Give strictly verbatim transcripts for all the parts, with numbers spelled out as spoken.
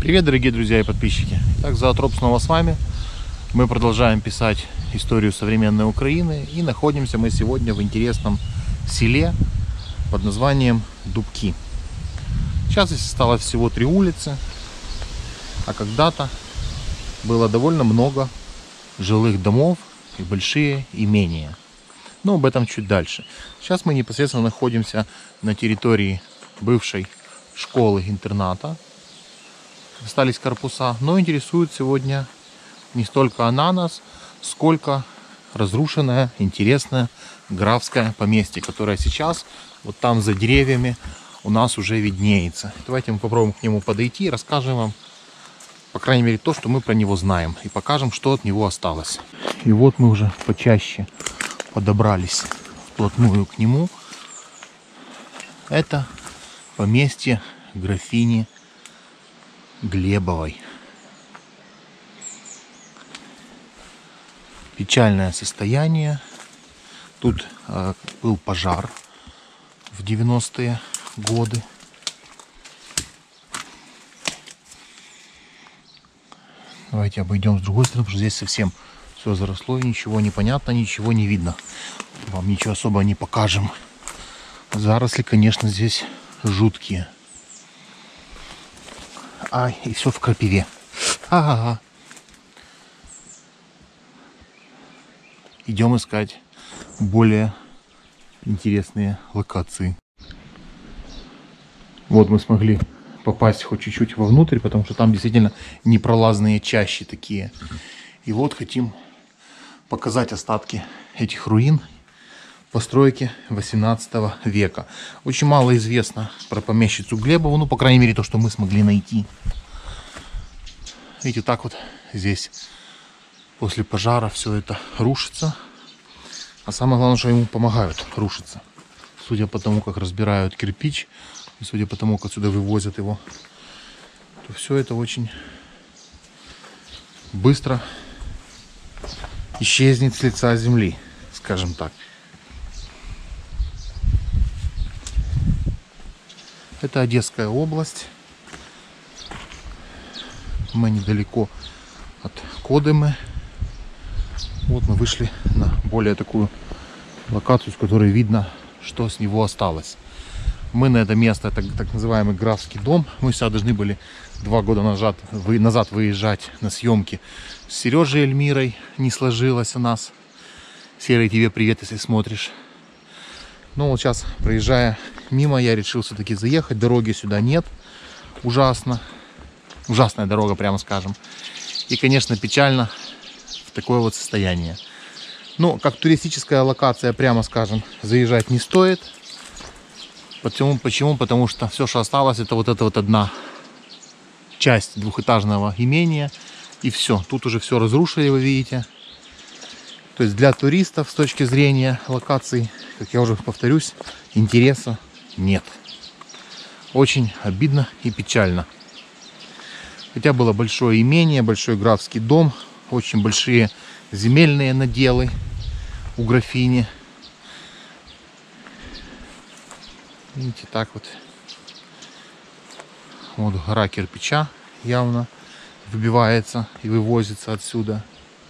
Привет, дорогие друзья и подписчики. Так, Зоотроп снова с вами. Мы продолжаем писать историю современной Украины. И находимся мы сегодня в интересном селе под названием Дубки. Сейчас здесь осталось всего три улицы. А когда-то было довольно много жилых домов и большие имения. Но об этом чуть дальше. Сейчас мы непосредственно находимся на территории бывшей школы-интерната. Остались корпуса, но интересует сегодня не столько она нас, сколько разрушенное, интересное графское поместье, которое сейчас вот там за деревьями у нас уже виднеется. Давайте мы попробуем к нему подойти и расскажем вам, по крайней мере, то, что мы про него знаем, и покажем, что от него осталось. И вот мы уже почаще подобрались вплотную к нему. Это поместье графини Глебовой. Печальное состояние. Тут э, был пожар в девяностые годы. Давайте обойдем с другой стороны, потому что здесь совсем все заросло, и ничего не понятно, ничего не видно. Вам ничего особо не покажем. Заросли, конечно, здесь жуткие. Ай, и все в крапиве. Ага. Идем искать более интересные локации. Вот мы смогли попасть хоть чуть-чуть вовнутрь, потому что там действительно непролазные чащи такие. И вот хотим показать остатки этих руин постройки восемнадцатого века. Очень мало известно про помещицу Глебову, ну, по крайней мере, то, что мы смогли найти. Видите, так вот здесь после пожара все это рушится. А самое главное, что ему помогают рушиться. Судя по тому, как разбирают кирпич, и судя по тому, как отсюда вывозят его, то все это очень быстро исчезнет с лица земли, скажем так. Это Одесская область. Мы недалеко от Кодемы. Вот мы вышли на более такую локацию, с которой видно, что с него осталось. Мы на это место, это так называемый графский дом. Мы сюда должны были два года назад, вы, назад выезжать на съемки с Сережей Эльмирой. Не сложилось у нас. Серый, тебе привет, если смотришь. Ну вот сейчас, проезжая мимо, я решил все-таки заехать. Дороги сюда нет. Ужасно. Ужасная дорога, прямо скажем. И, конечно, печально в такое вот состояние. Но как туристическая локация, прямо скажем, заезжать не стоит. Почему? Почему? Потому что все, что осталось, это вот эта вот одна часть двухэтажного имения. И все. Тут уже все разрушили, вы видите. То есть для туристов с точки зрения локаций, как я уже повторюсь, интереса нет. Очень обидно и печально. Хотя было большое имение, большой графский дом, очень большие земельные наделы у графини. Видите, так вот. Вот гора кирпича явно выбивается и вывозится отсюда.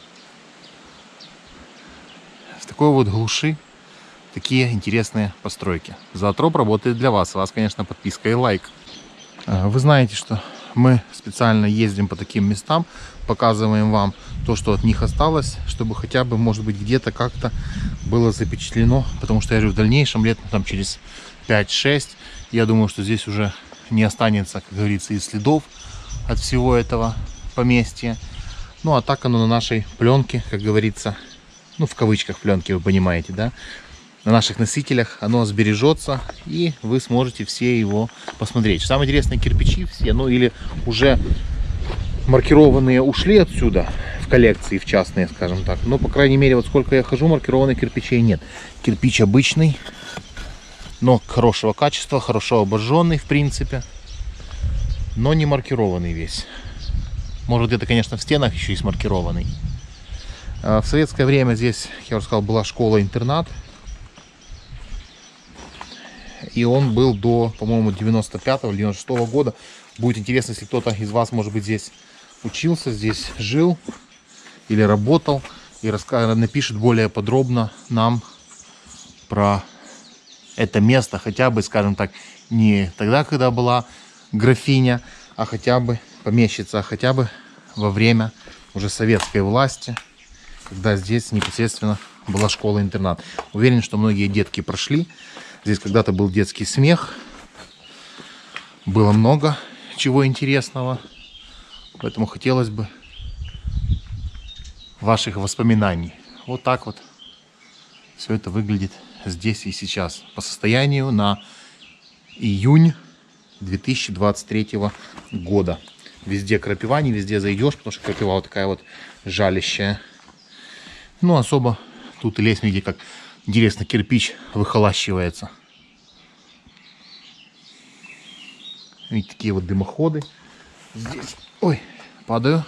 В такой вот глуши такие интересные постройки. Зоотроп работает для вас. У вас, конечно, подписка и лайк. Вы знаете, что мы специально ездим по таким местам, показываем вам то, что от них осталось, чтобы хотя бы, может быть, где-то как-то было запечатлено. Потому что я говорю, в дальнейшем, лет там через пять-шесть, я думаю, что здесь уже не останется, как говорится, и следов от всего этого поместья. Ну, а так оно на нашей пленке, как говорится, ну, в кавычках пленки, вы понимаете, да, на наших носителях оно сбережется, и вы сможете все его посмотреть. Самое интересное, кирпичи все, ну, или уже маркированные ушли отсюда, в коллекции, в частные, скажем так. Но, по крайней мере, вот сколько я хожу, маркированных кирпичей нет. Кирпич обычный, но хорошего качества, хорошо обожженный, в принципе, но не маркированный весь. Может, где-то, конечно, в стенах еще есть маркированный. В советское время здесь, я уже сказал, была школа-интернат. И он был до, по-моему, девяносто пятого или девяносто шестого года. Будет интересно, если кто-то из вас, может быть, здесь учился, здесь жил или работал. И расскажет, напишет более подробно нам про это место. Хотя бы, скажем так, не тогда, когда была графиня, а хотя бы помещица, а хотя бы во время уже советской власти, когда здесь непосредственно была школа-интернат. Уверен, что многие детки прошли. Здесь когда-то был детский смех. Было много чего интересного. Поэтому хотелось бы ваших воспоминаний. Вот так вот все это выглядит здесь и сейчас. По состоянию на июнь две тысячи двадцать третьего года. Везде крапива, не везде зайдешь, потому что крапива вот такая вот жалящая. Ну, особо тут и лезть, видите, как интересно кирпич выхолащивается. Видите, такие вот дымоходы. Здесь, ой, падаю.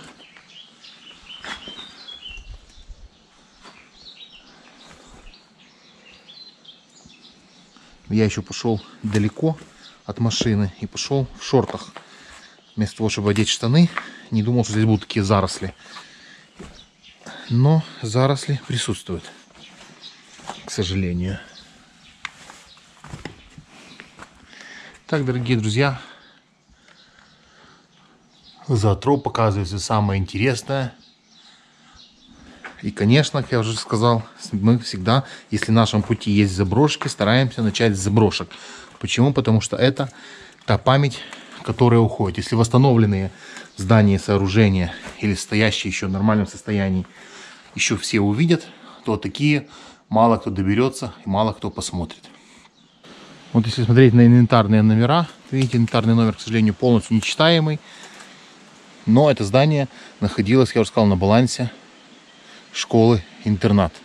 Я еще пошел далеко от машины и пошел в шортах. Вместо того, чтобы одеть штаны, не думал, что здесь будут такие заросли. Но заросли присутствуют, к сожалению. Так, дорогие друзья, зоотроп показывается самое интересное. И, конечно, как я уже сказал, мы всегда, если в нашем пути есть заброшки, стараемся начать с заброшек. Почему? Потому что это та память, которая уходит. Если восстановленные здания, сооружения или стоящие еще в нормальном состоянии еще все увидят, то такие мало кто доберется и мало кто посмотрит. Вот если смотреть на инвентарные номера, видите, инвентарный номер, к сожалению, полностью нечитаемый. Но это здание находилось, я уже сказал, на балансе школы-интернат.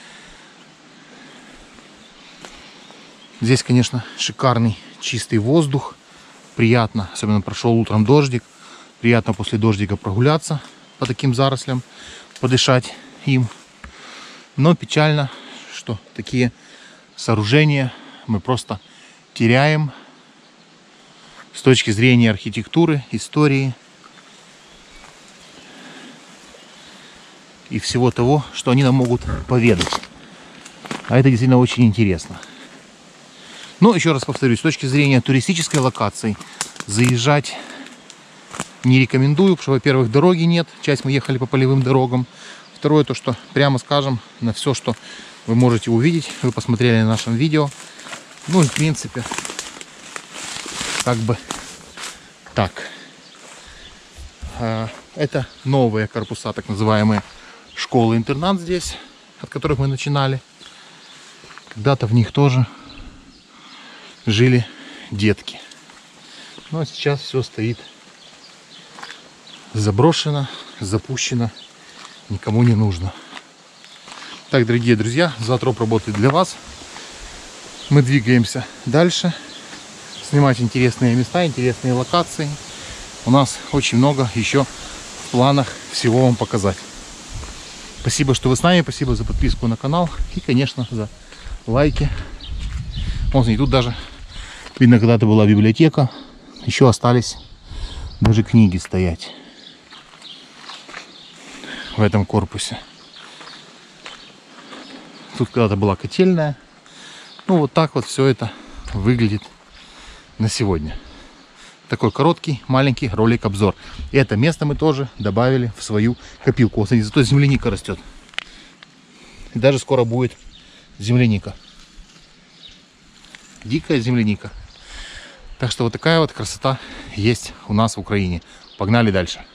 Здесь, конечно, шикарный чистый воздух. Приятно, особенно прошел утром дождик. Приятно после дождика прогуляться по таким зарослям, подышать им. Но печально, что такие сооружения мы просто теряем с точки зрения архитектуры, истории и всего того, что они нам могут поведать. А это действительно очень интересно. Но еще раз повторюсь, с точки зрения туристической локации заезжать не рекомендую, потому что, во-первых, дороги нет. Часть мы ехали по полевым дорогам. Второе, то, что, прямо скажем, на все, что вы можете увидеть, вы посмотрели на нашем видео. Ну и, в принципе, как бы так. Это новые корпуса, так называемые школы-интернат здесь, от которых мы начинали. Когда-то в них тоже жили детки. Ну а сейчас все стоит заброшено, запущено, никому не нужно. Так, дорогие друзья, зоотроп работает для вас. Мы двигаемся дальше, снимать интересные места, интересные локации. У нас очень много еще в планах всего вам показать. Спасибо, что вы с нами, спасибо за подписку на канал и, конечно, за лайки. Вот, и тут даже видно, когда-то была библиотека, еще остались даже книги стоять в этом корпусе. Тут когда-то была котельная. Ну, вот так вот все это выглядит на сегодня. Такой короткий, маленький ролик-обзор. И это место мы тоже добавили в свою копилку. Вот, смотрите, зато земляника растет. И даже скоро будет земляника. Дикая земляника. Так что вот такая вот красота есть у нас в Украине. Погнали дальше.